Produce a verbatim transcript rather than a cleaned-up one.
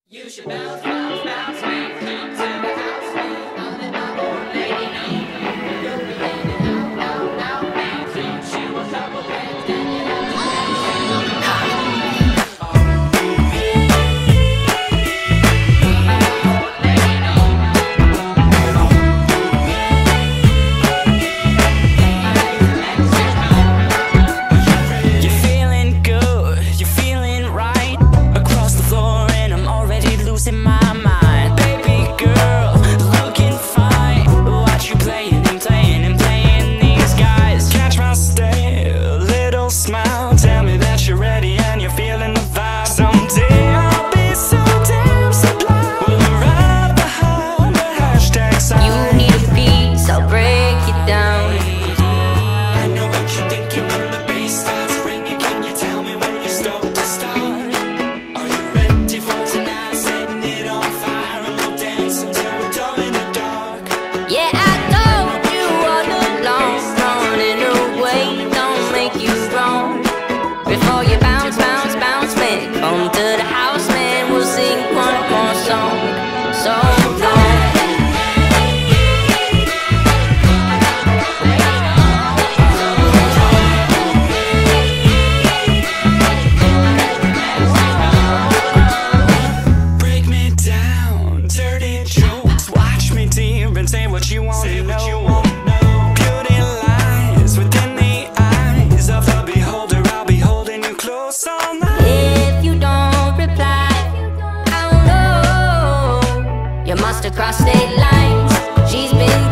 You should bounce, bounce, bounce, man. Come to the house, man. I'll let my old lady know. You'll be in and out, out, out, man. Don't you a couple bands, then you have to across state lines. She's been